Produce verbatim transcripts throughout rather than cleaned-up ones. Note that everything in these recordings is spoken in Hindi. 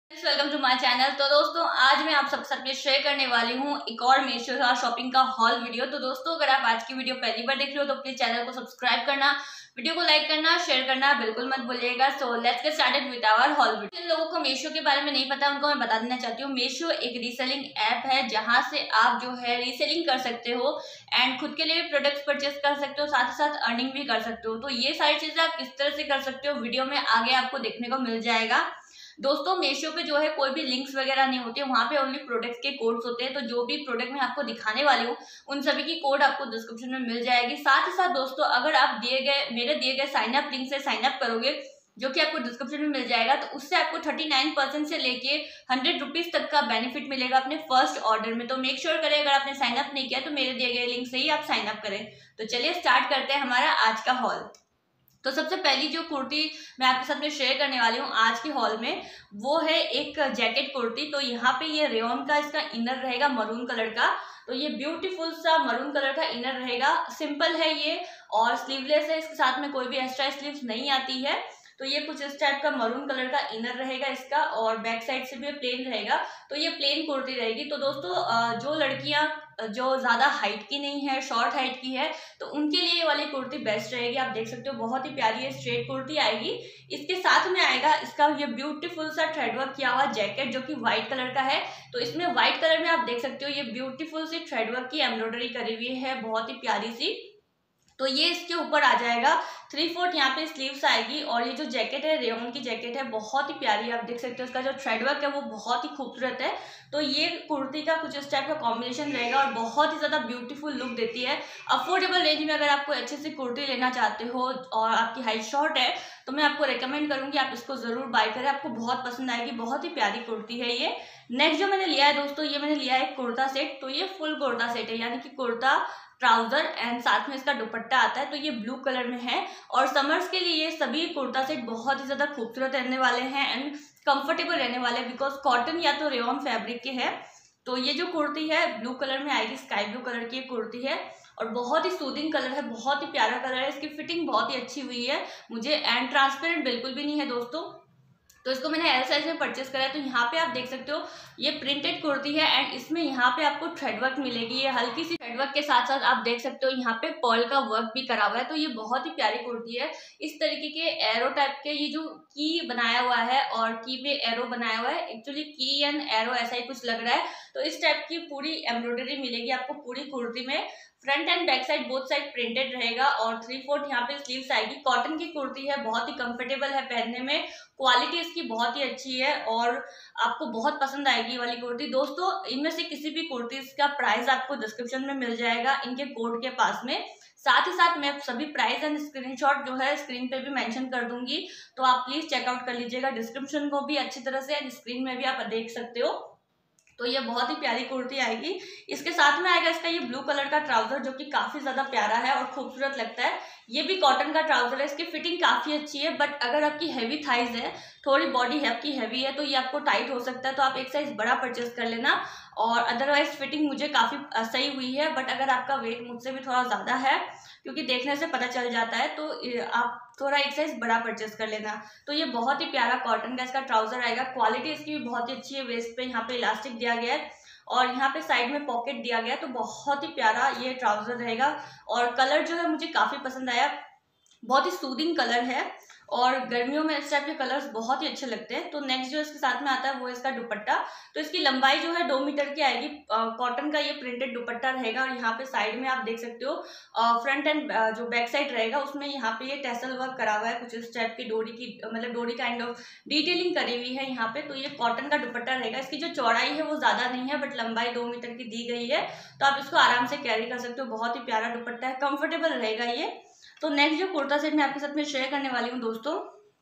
Welcome to my channel. तो दोस्तों आज मैं आप सबके साथ में शेयर करने वाली हूँ एक और मीशो का शॉपिंग का हॉल वीडियो। तो दोस्तों अगर आप आज की वीडियो पहली बार देख रहे हो तो प्लीज चैनल को सब्सक्राइब करना, वीडियो को लाइक करना, शेयर करना बिल्कुल मत भूलिएगा। So let's get started with our whole video. जिन लोगों को मीशो के बारे में नहीं पता उनको मैं बता देना चाहती हूँ। मीशो एक रीसेलिंग ऐप है जहाँ से आप जो है रीसेलिंग कर सकते हो एंड खुद के लिए प्रोडक्ट्स परचेस कर सकते हो, साथ ही साथ अर्निंग भी कर सकते हो। तो ये सारी चीजें आप किस तरह से कर सकते हो वीडियो में आगे आपको देखने को मिल जाएगा। दोस्तों मीशो पे जो है कोई भी लिंक्स वगैरह नहीं होते, वहाँ पे ओनली प्रोडक्ट्स के कोड्स होते हैं। तो जो भी प्रोडक्ट मैं आपको दिखाने वाली हूँ उन सभी की कोड आपको डिस्क्रिप्शन में मिल जाएगी। साथ ही साथ दोस्तों अगर आप दिए गए मेरे दिए गए साइन अप लिंक से साइन अप करोगे जो कि आपको डिस्क्रिप्शन में मिल जाएगा, तो उससे आपको थर्टी नाइन परसेंट से लेके हंड्रेड रुपीज तक का बेनिफिट मिलेगा अपने फर्स्ट ऑर्डर में। तो मेक श्योर करें अगर आपने साइन अप नहीं किया तो मेरे दिए गए लिंक से ही आप साइन अप करें। तो चलिए स्टार्ट करते हैं हमारा आज का हॉल। तो सबसे पहली जो कुर्ती मैं आपके साथ में शेयर करने वाली हूँ आज के हॉल में वो है एक जैकेट कुर्ती। तो यहाँ पे ये रेयन का इसका इनर रहेगा मरून कलर का। तो ये ब्यूटीफुल सा मरून कलर का इनर रहेगा, सिंपल है ये और स्लीवलेस है, इसके साथ में कोई भी एक्स्ट्रा स्लीव्स नहीं आती है। तो ये कुछ इस टाइप का मरून कलर का इनर रहेगा इसका और बैक साइड से भी प्लेन रहेगा। तो ये प्लेन कुर्ती रहेगी। तो दोस्तों जो लड़कियां जो ज्यादा हाइट की नहीं है, शॉर्ट हाइट की है, तो उनके लिए ये वाली कुर्ती बेस्ट रहेगी। आप देख सकते हो बहुत ही प्यारी है स्ट्रेट कुर्ती आएगी। इसके साथ में आएगा इसका ये ब्यूटीफुल सा थ्रेडवर्क किया हुआ जैकेट जो कि व्हाइट कलर का है। तो इसमें व्हाइट कलर में आप देख सकते हो ये ब्यूटीफुल सी थ्रेडवर्क की एम्ब्रॉयडरी करी हुई है, बहुत ही प्यारी सी। तो ये इसके ऊपर आ जाएगा, थ्री फोर्थ यहाँ पे स्लीव्स आएगी और ये जो जैकेट है रेयन की जैकेट है, बहुत ही प्यारी है। आप देख सकते हो इसका जो थ्रेडवर्क है वो बहुत ही खूबसूरत है। तो ये कुर्ती का कुछ इस टाइप का कॉम्बिनेशन रहेगा और बहुत ही ज्यादा ब्यूटीफुल लुक देती है। अफोर्डेबल रेंज में अगर आपको अच्छे से कुर्ती लेना चाहते हो और आपकी हाइट शॉर्ट है तो मैं आपको रिकमेंड करूंगी आप इसको जरूर बाय करें, आपको बहुत पसंद आएगी। बहुत ही प्यारी कुर्ती है ये। नेक्स्ट जो मैंने लिया है दोस्तों, ये मैंने लिया है कुर्ता सेट। तो ये फुल कुर्ता सेट है, यानी कि कुर्ता, ट्राउजर एंड साथ में इसका दुपट्टा आता है। तो ये ब्लू कलर में है और समर्स के लिए ये सभी कुर्ता सेट बहुत ही ज्यादा खूबसूरत रहने वाले हैं एंड कंफर्टेबल रहने वाले हैं, बिकॉज कॉटन या तो रेयन फैब्रिक के है। तो ये जो कुर्ती है ब्लू कलर में आएगी, स्काई ब्लू कलर की कुर्ती है और बहुत ही सूदिंग कलर है, बहुत ही प्यारा कलर है। इसकी फिटिंग बहुत ही अच्छी हुई है मुझे एंड ट्रांसपेरेंट बिल्कुल भी नहीं है दोस्तों। तो इसको मैंने एल साइज में परचेस करा है। तो यहाँ पे आप देख सकते हो ये प्रिंटेड कुर्ती है एंड इसमें यहाँ पे आपको थ्रेडवर्क मिलेगी। ये हल्की सी थ्रेडवर्क के साथ साथ आप देख सकते हो यहाँ पे पर्ल का वर्क भी करा हुआ है। तो ये बहुत ही प्यारी कुर्ती है। इस तरीके के एरो टाइप के ये जो की बनाया हुआ है और की पे एरो बनाया हुआ है, एक्चुअली की एंड एरो ऐसा ही कुछ लग रहा है। तो इस टाइप की पूरी एम्ब्रॉयडरी मिलेगी आपको पूरी कुर्ती में। Front and back side both side printed रहेगा और थ्री फोर्थ यहाँ पे स्लीव्स आएगी। कॉटन की कुर्ती है, बहुत ही कंफर्टेबल है पहनने में, क्वालिटी इसकी बहुत ही अच्छी है और आपको बहुत पसंद आएगी ये वाली कुर्ती। दोस्तों इनमें से किसी भी कुर्ती का प्राइस आपको डिस्क्रिप्शन में मिल जाएगा इनके कोड के पास में। साथ ही साथ मैं सभी प्राइस एंड स्क्रीनशॉट जो है स्क्रीन पे भी मेंशन कर दूंगी, तो आप प्लीज चेकआउट कर लीजिएगा डिस्क्रिप्शन को भी अच्छी तरह से एंड स्क्रीन में भी आप देख सकते हो। तो ये बहुत ही प्यारी कुर्ती आएगी। इसके साथ में आएगा इसका ये ब्लू कलर का ट्राउजर जो कि काफी ज्यादा प्यारा है और खूबसूरत लगता है। ये भी कॉटन का ट्राउजर है, इसकी फिटिंग काफी अच्छी है, बट अगर आपकी हैवी थाइज है, थोड़ी बॉडी है आपकी हैवी है, तो ये आपको टाइट हो सकता है। तो आप एक साइज बड़ा परचेस कर लेना और अदरवाइज फिटिंग मुझे काफी सही हुई है। बट अगर आपका वेट मुझसे भी थोड़ा ज्यादा है, क्योंकि देखने से पता चल जाता है, तो आप थोड़ा एक साइज बड़ा परचेस कर लेना। तो ये बहुत ही प्यारा कॉटन का इसका ट्राउजर आएगा। क्वालिटी इसकी भी बहुत ही अच्छी है। वेस्ट पे यहाँ पे इलास्टिक दिया गया है और यहाँ पे साइड में पॉकेट दिया गया है। तो बहुत ही प्यारा ये ट्राउजर रहेगा और कलर जो है मुझे काफी पसंद आया, बहुत ही सूदिंग कलर है और गर्मियों में इस टाइप के कलर्स बहुत ही अच्छे लगते हैं। तो नेक्स्ट जो इसके साथ में आता है वो इसका दुपट्टा। तो इसकी लंबाई जो है दो मीटर की आएगी। कॉटन का ये प्रिंटेड दुपट्टा रहेगा और यहाँ पे साइड में आप देख सकते हो फ्रंट एंड जो बैक साइड रहेगा उसमें यहाँ पे ये टैसल वर्क करा हुआ है, कुछ इस टाइप की डोरी की, मतलब डोरी काइंड ऑफ डिटेलिंग करी हुई है यहाँ पे। तो ये कॉटन का दुपट्टा रहेगा। इसकी जो चौड़ाई है वो ज्यादा नहीं है बट लंबाई दो मीटर की दी गई है, तो आप इसको आराम से कैरी कर सकते हो। बहुत ही प्यारा दुपट्टा है, कंफर्टेबल रहेगा ये। तो नेक्स्ट जो कुर्ता सेट मैं आपके साथ में शेयर करने वाली हूँ दोस्तों,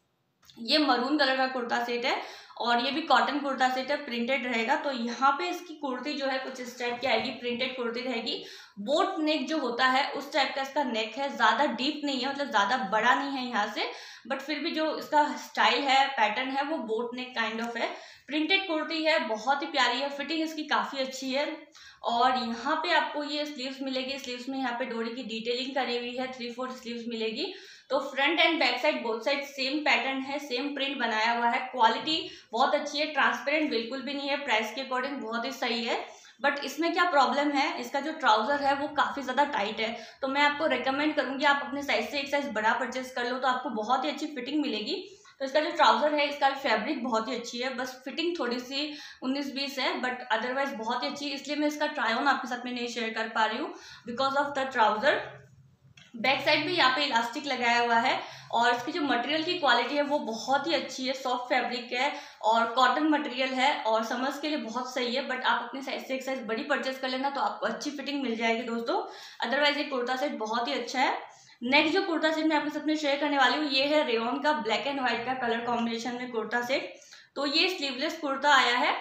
ये मरून कलर का कुर्ता सेट है और ये भी कॉटन कुर्ता सेट है, प्रिंटेड रहेगा। तो यहाँ पे इसकी कुर्ती जो है कुछ इस टाइप की आएगी, प्रिंटेड कुर्ती रहेगी। बोट नेक जो होता है उस टाइप का इसका नेक है, ज्यादा डीप नहीं है, मतलब ज्यादा बड़ा नहीं है यहाँ से, बट फिर भी जो इसका स्टाइल है, पैटर्न है, वो बोट नेक काइंड ऑफ है। प्रिंटेड कुर्ती है, बहुत ही प्यारी है, फिटिंग इसकी काफी अच्छी है और यहाँ पे आपको ये स्लीव्स मिलेगी। स्लीव्स में यहाँ पे डोरी की डिटेलिंग करी हुई है, थ्री फोर्थ स्लीव्स मिलेगी। तो front and back side both side same pattern है, सेम प्रिंट बनाया हुआ है। क्वालिटी बहुत अच्छी है, ट्रांसपेरेंट बिल्कुल भी नहीं है, प्राइस के अकॉर्डिंग बहुत ही सही है। बट इसमें क्या प्रॉब्लम है, इसका जो ट्राउजर है वो काफ़ी ज़्यादा टाइट है। तो मैं आपको रेकमेंड करूँगी आप अपने साइज से एक साइज बड़ा परचेस कर लो, तो आपको बहुत ही अच्छी फिटिंग मिलेगी। तो इसका जो ट्राउजर है, इसका फैब्रिक बहुत ही अच्छी है, बस फिटिंग थोड़ी सी उन्नीस बीस है, बट अदरवाइज बहुत ही अच्छी है। इसलिए मैं इसका ट्राई ऑन आपके साथ में नहीं शेयर कर पा रही हूँ because of the trouser. Back side भी यहाँ पे इलास्टिक लगाया हुआ है और इसकी जो मटेरियल की क्वालिटी है वो बहुत ही अच्छी है, सॉफ्ट फैब्रिक है और कॉटन मटेरियल है और समर्स के लिए बहुत सही है। बट आप अपने साइज से एक साइज बड़ी परचेस कर लेना तो आपको अच्छी फिटिंग मिल जाएगी दोस्तों। अदरवाइज ये कुर्ता सेट बहुत ही अच्छा है। नेक्स्ट जो कुर्ता सेट मैं आपके साथ में शेयर करने वाली हूँ, ये है रेयॉन का ब्लैक एंड व्हाइट का कलर कॉम्बिनेशन में कुर्ता सेट। तो ये स्लीवलेस कुर्ता आया है।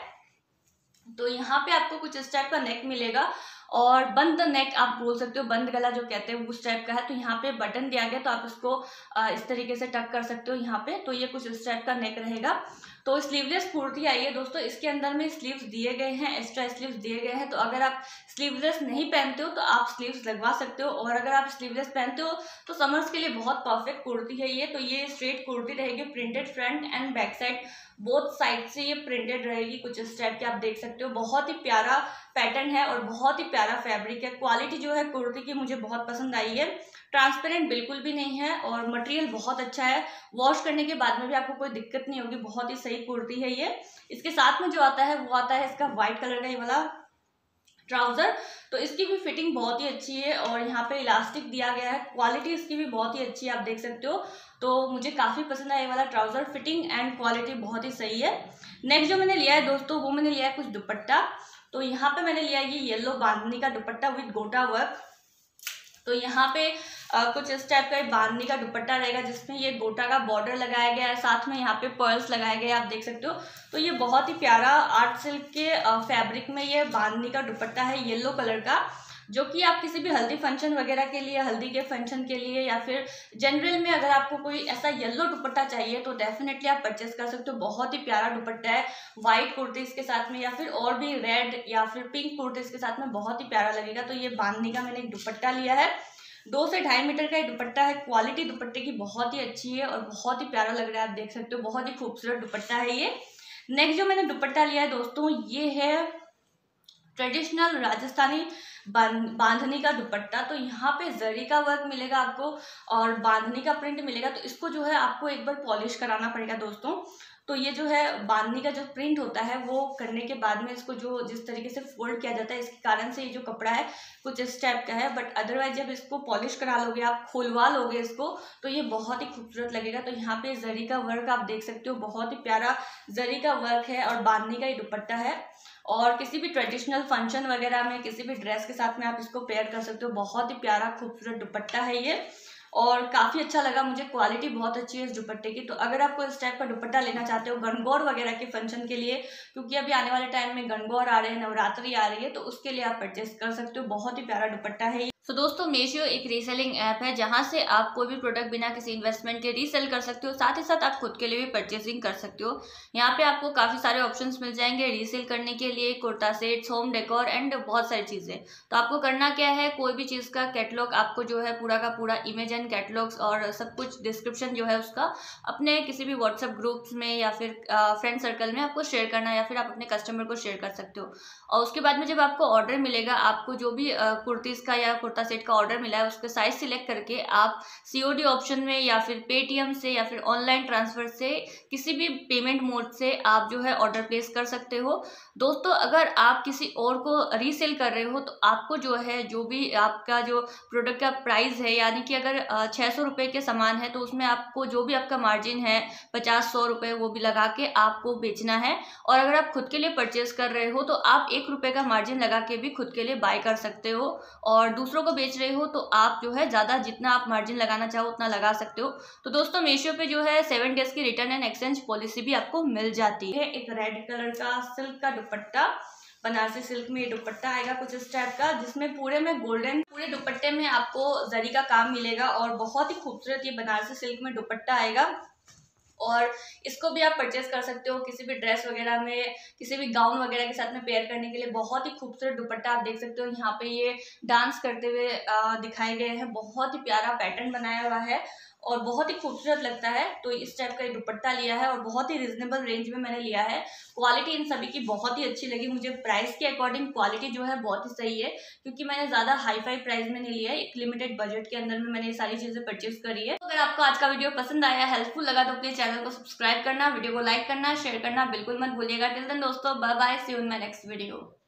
तो यहाँ पे आपको कुछ इस टाइप का नेक मिलेगा और बंद नेक आप बोल सकते हो, बंद गला जो कहते हैं उस टाइप का है। तो यहाँ पे बटन दिया गया तो आप इसको इस तरीके से टक कर सकते हो यहाँ पे। तो ये कुछ इस टाइप का नेक रहेगा। तो स्लीवलेस कुर्ती आई है दोस्तों, इसके अंदर में स्लीव्स दिए गए हैं, एक्स्ट्रा स्लीव्स दिए गए हैं। तो अगर आप स्लीवलेस नहीं पहनते हो तो आप स्लीव्स लगवा सकते हो, और अगर आप स्लीवलेस पहनते हो तो समर्स के लिए बहुत परफेक्ट कुर्ती है ये। तो ये स्ट्रेट कुर्ती रहेगी, printed front and back side both side से ये प्रिंटेड रहेगी, कुछ इस टाइप के आप देख सकते हो। बहुत ही प्यारा पैटर्न है और बहुत ही प्यारा फैब्रिक है। क्वालिटी जो है कुर्ती की मुझे बहुत पसंद आई है, ट्रांसपेरेंट बिल्कुल भी नहीं है और मटेरियल बहुत अच्छा है। वॉश करने के बाद में भी आपको कोई दिक्कत नहीं होगी, बहुत ही सही कुर्ती है ये। इसके साथ में जो आता है वो आता है इसका व्हाइट कलर का ये वाला ट्राउजर। तो इसकी भी फिटिंग बहुत ही अच्छी है और यहाँ पे इलास्टिक दिया गया है। क्वालिटी इसकी भी बहुत ही अच्छी है, आप देख सकते हो। तो मुझे काफ़ी पसंद आया ये वाला ट्राउजर, फिटिंग एंड क्वालिटी बहुत ही सही है। नेक्स्ट जो मैंने लिया है दोस्तों वो मैंने लिया है कुछ दुपट्टा। तो यहाँ पे मैंने लिया है ये येलो बांधनी का दुपट्टा विद गोटा वर्क। तो यहाँ पे आ, कुछ इस टाइप का बांधनी का दुपट्टा रहेगा जिसमें ये गोटा का बॉर्डर लगाया गया है, साथ में यहाँ पे पर्ल्स लगाए गए आप देख सकते हो। तो ये बहुत ही प्यारा आर्ट सिल्क के फैब्रिक में ये बांधनी का दुपट्टा है येलो कलर का, जो कि आप किसी भी हल्दी फंक्शन वगैरह के लिए, हल्दी के फंक्शन के लिए या फिर जनरल में अगर आपको कोई ऐसा येलो दुपट्टा चाहिए तो डेफिनेटली आप परचेस कर सकते हो। बहुत ही प्यारा दुपट्टा है, व्हाइट कुर्तीज के साथ में या फिर और भी रेड या फिर पिंक कुर्तीज के साथ में बहुत ही प्यारा लगेगा। तो ये बांधनी का मैंने एक दुपट्टा लिया है, दो से ढाई मीटर का ये दुपट्टा है। क्वालिटी दुपट्टे की बहुत ही अच्छी है और बहुत ही प्यारा लग रहा है, आप देख सकते हो। बहुत ही खूबसूरत दुपट्टा है ये। नेक्स्ट जो मैंने दुपट्टा लिया है दोस्तों ये है ट्रेडिशनल राजस्थानी बांधनी का दुपट्टा। तो यहाँ पे जरी का वर्क मिलेगा आपको और बांधनी का प्रिंट मिलेगा। तो इसको जो है आपको एक बार पॉलिश कराना पड़ेगा दोस्तों। तो ये जो है बांधनी का जो प्रिंट होता है वो करने के बाद में इसको जो जिस तरीके से फोल्ड किया जाता है इसके कारण से ये जो कपड़ा है कुछ इस टाइप का है। बट अदरवाइज जब इसको पॉलिश करा लोगे, आप खुलवा लोगे इसको, तो ये बहुत ही खूबसूरत लगेगा। तो यहाँ पे जरी का वर्क आप देख सकते हो, बहुत ही प्यारा जरी का वर्क है और बांधनी का ये दुपट्टा है। और किसी भी ट्रेडिशनल फंक्शन वगैरह में किसी भी ड्रेस के साथ में आप इसको पेयर कर सकते हो। बहुत ही प्यारा खूबसूरत दुपट्टा है ये और काफ़ी अच्छा लगा मुझे, क्वालिटी बहुत अच्छी है इस दुपट्टे की। तो अगर आपको इस टाइप का दुपट्टा लेना चाहते हो गणगौर वगैरह के फंक्शन के लिए, क्योंकि अभी आने वाले टाइम में गणगौर आ रहे हैं, नवरात्रि आ रही है, तो उसके लिए आप परचेस कर सकते हो। बहुत ही प्यारा दुपट्टा है। तो so, दोस्तों मीशो एक रीसेलिंग ऐप है जहां से आप कोई भी प्रोडक्ट बिना किसी इन्वेस्टमेंट के रीसेल कर सकते हो, साथ ही साथ आप खुद के लिए भी परचेसिंग कर सकते हो। यहाँ पे आपको काफ़ी सारे ऑप्शंस मिल जाएंगे रीसेल करने के लिए, kurta sets, home decor and बहुत सारी चीज़ें। तो आपको करना क्या है, कोई भी चीज़ का कैटलॉग आपको जो है पूरा का पूरा इमेज एंड कैटलॉग्स और सब कुछ डिस्क्रिप्शन जो है उसका अपने किसी भी व्हाट्सएप ग्रुप्स में या फिर फ्रेंड सर्कल में आपको शेयर करना है या फिर आप अपने कस्टमर को शेयर कर सकते हो। और उसके बाद में जब आपको ऑर्डर मिलेगा, आपको जो भी कुर्तीज़ का या कुर्ता सेट का ऑर्डर मिला है उसके साइज सिलेक्ट करके आप सीओडी ऑप्शन में या फिर पेटीएम से या फिर ऑनलाइन ट्रांसफर से किसी भी पेमेंट मोड से आप जो है ऑर्डर प्लेस कर सकते हो। दोस्तों अगर आप किसी और को रीसेल कर रहे हो तो आपको जो है जो भी आपका जो प्रोडक्ट का प्राइस है, यानी कि अगर छः सौ रुपये के सामान है तो उसमें आपको जो भी आपका मार्जिन है पचास सौ रुपये वो भी लगा के आपको बेचना है। और अगर आप खुद के लिए परचेस कर रहे हो तो आप एक रुपये का मार्जिन लगा के भी खुद के लिए बाय कर सकते हो, और दूसरों को बेच रहे हो तो आप जो है ज़्यादा जितना आप मार्जिन लगाना चाहो उतना लगा सकते हो। तो दोस्तों मीशो पे जो है सेवन डेज की रिटर्न एंड एक्सचेंज पॉलिसी भी आपको मिल जाती है। एक रेड कलर का सिल्क का दुपट्टा, बनारसी सिल्क में ये दुपट्टा आएगा कुछ इस टाइप का, जिसमें पूरे में गोल्डन, पूरे दुपट्टे में आपको जरी का काम मिलेगा और बहुत ही खूबसूरत ये बनारसी सिल्क में दुपट्टा आएगा। और इसको भी आप परचेस कर सकते हो किसी भी ड्रेस वगैरह में, किसी भी गाउन वगैरह के साथ में पेयर करने के लिए। बहुत ही खूबसूरत दुपट्टा आप देख सकते हो। यहाँ पे ये डांस करते हुए दिखाए गए हैं, बहुत ही प्यारा पैटर्न बनाया हुआ है और बहुत ही खूबसूरत लगता है। तो इस टाइप का दुपट्टा लिया है और बहुत ही रिजनेबल रेंज में मैंने लिया है। क्वालिटी इन सभी की बहुत ही अच्छी लगी मुझे, प्राइस के अकॉर्डिंग क्वालिटी जो है बहुत ही सही है, क्योंकि मैंने ज़्यादा हाई फाई प्राइस में नहीं लिया है, एक लिमिटेड बजट के अंदर में मैंने ये सारी चीज़ें परचेज करी है। तो अगर आपको आज का वीडियो पसंद आया, हेल्पफुल लगा, तो प्लीज़ चैनल को सब्सक्राइब करना, वीडियो को लाइक करना, शेयर करना बिल्कुल मत भूलिएगा। टिल देन दोस्तों, bye bye, see you in my next video.